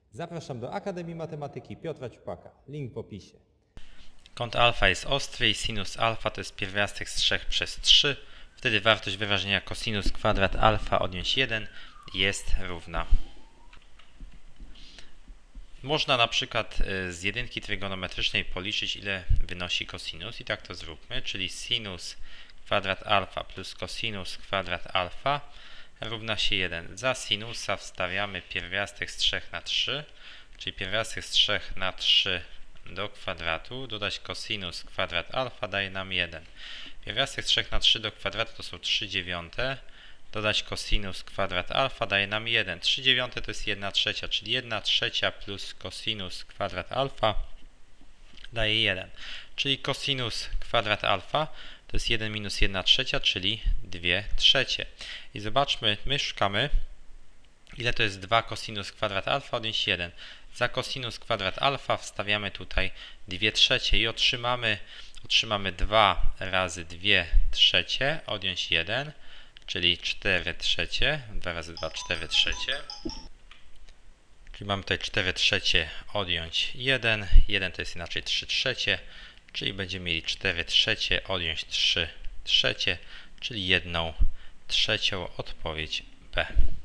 Zapraszam do Akademii Matematyki Piotra Ćupaka. Link w opisie. Kąt alfa jest ostry i sinus alfa to jest pierwiastek z 3 przez 3. Wtedy wartość wyrażenia cosinus kwadrat alfa odjąć 1 jest równa. Można na przykład z jedynki trygonometrycznej policzyć, ile wynosi cosinus i tak to zróbmy, czyli sinus kwadrat alfa plus cosinus kwadrat alfa równa się 1. Za sinusa wstawiamy pierwiastek z 3 na 3, czyli pierwiastek z 3 na 3 do kwadratu, dodać cosinus kwadrat alfa daje nam 1. Pierwiastek z 3 na 3 do kwadratu to są 3/9, dodać cosinus kwadrat alfa daje nam 1. 3/9 to jest 1/3, czyli 1/3 plus cosinus kwadrat alfa daje 1. Czyli cosinus kwadrat alfa to jest 1 minus 1/3, czyli 2/3. I zobaczmy, my szukamy, ile to jest 2 cosinus kwadrat alfa odjąć 1. Za cosinus kwadrat alfa wstawiamy tutaj 2/3 i otrzymamy 2 razy 2/3 odjąć 1, czyli 4/3. 2 razy 2, 4/3. Czyli mamy tutaj 4/3 odjąć 1. 1 to jest inaczej 3/3, czyli będziemy mieli 4/3 odjąć 3/3, czyli 1/3. Odpowiedź B.